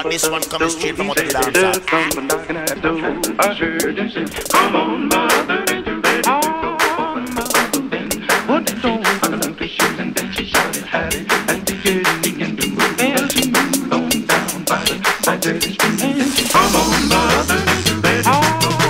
this one coming straight from out of the dancer. I heard him say, come on, mother, ain't you ready to go? What don't I love to shoot? And then she shouted, had it, and to get it, begin to move. And she moved on down by the dirty street. And she, come on, mother, ain't you ready to go?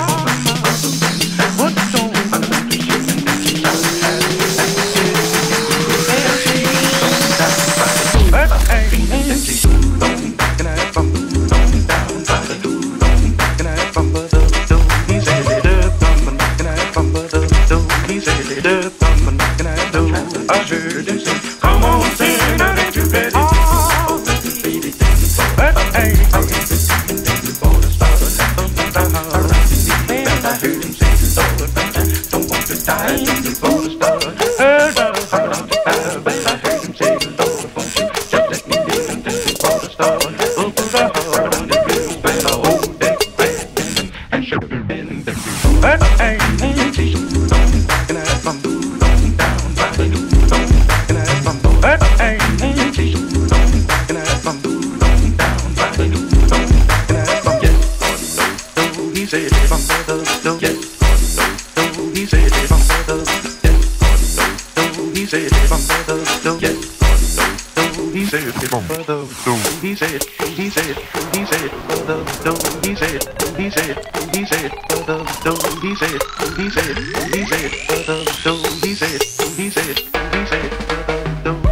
What don't I love to shoot? And then she shouted, had it, and to get it, begin to move. And she moved on down by the and she moved on, and I moved on down by the and I bumper the door. He said it up, and I bumper the door. He said it up, and I do. I heard him say, come on, sing, now ain't you ready? Oh, baby, but hey, I heard him say, don't want to die before the start. Heard of but I heard him say, Lord, won't you just let me live until before the start. Open the heart on the hills where the whole day bread and sugar in the fruit. But hey, and she moved on, and I moved on down by the door. And I bumbled, but hey, and she moved on, and I moved on down by the door. And I bumbled, yes, he said, if I'm the door, yes, he said, if I'm the yes, he said, if I'm the door, yes, he said, if I'm the door, he said, he said, he said, the door, he said, he said, he said, the door, he said, he said, he said, the door, he said, he said, he said, the door.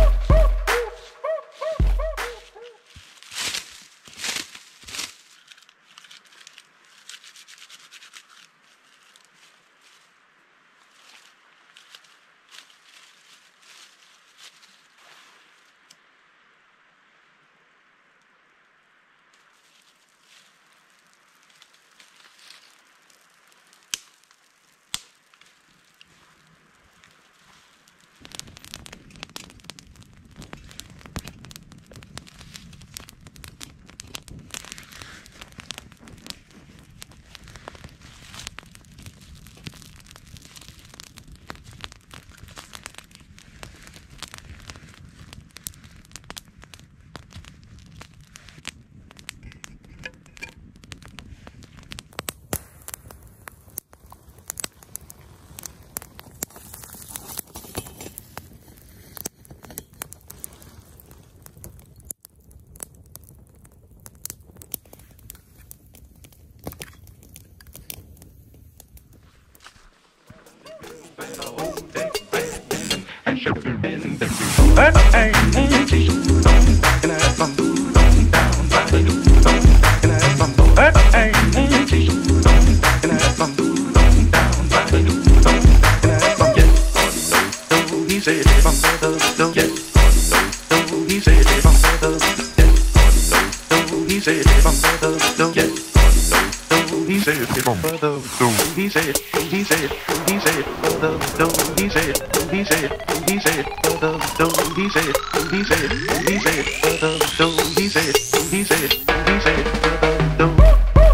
And sugar in the fruit. But hey, and she moved on, and I moved on down by the door. And I bumbled, but hey, and she moved on, and I moved on down by the door. And I bumbled, yes, he said, if I'm the door, yes, he said, if I'm the yes, he said, if I'm the door, yes. He said, if I'm the door, he said, he said, he said, the door, he said, he said, he said, the door, he said, he said, he said, the door, he said, he said, he said, the door.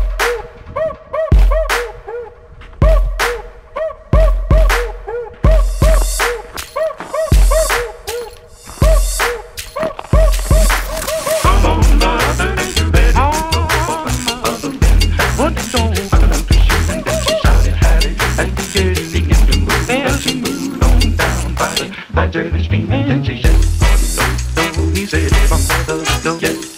Come on, mother, ain't you ready to go? What don't I love to shoot? And then she shouted, had it, and to get it, began to move. And she moved on down by the dirty street. And she said, he said, if I'm the door, yes.